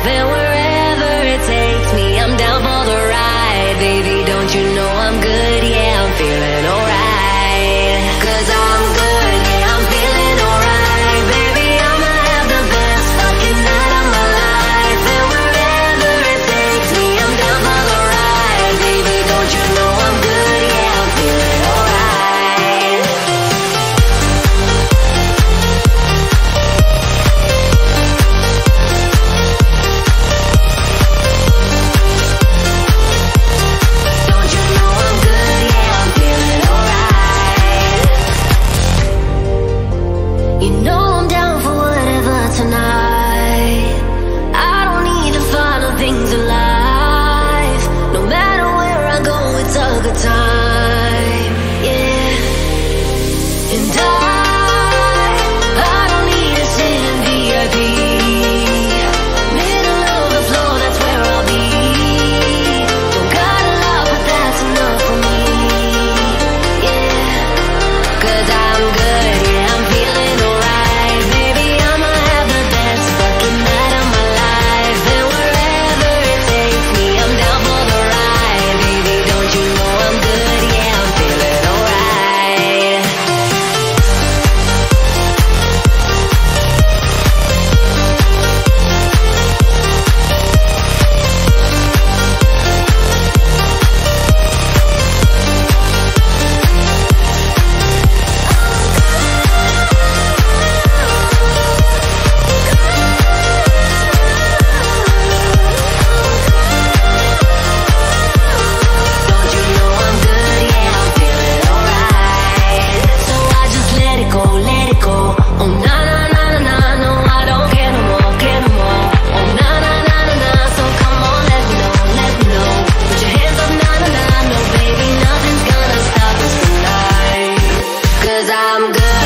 life, and wherever it takes me, I'm down for the ride. Baby, don't you know I'm good? Yeah, I'm feeling alright. 'Cause I'm good, yeah, I'm feeling alright. Baby, I'ma have the best fucking night of my life, and wherever it takes me, I'm down for the ride. Baby, don't you know I'm good? Yeah, I'm feeling alright. Don't you know I'm good? Yeah, I'm feeling alright. You know I'm down for whatever tonight. I don't need to follow things in life. No matter where I go, it's a good time. Yeah. And I don't need to sit in VIP. Middle of the floor, that's where I'll be. Don't got a lot, but that's enough for me. Yeah. 'Cause I'm good, yeah, I'm feeling alright. Baby, I'ma have the best fucking night of my life, and wherever it takes me, I'm down for the ride. Baby, don't you know I'm good? Yeah, I'm feeling alright. Don't you know I'm good? Yeah, I'm feeling alright. So I just let it go, let it go. Oh na na na na na, no, I don't care no more, care no more. Oh na na na na na, so come on, let me know, let me know. Put your hands up, na na na, no baby, nothing's gonna stop us tonight. 'Cause I'm good.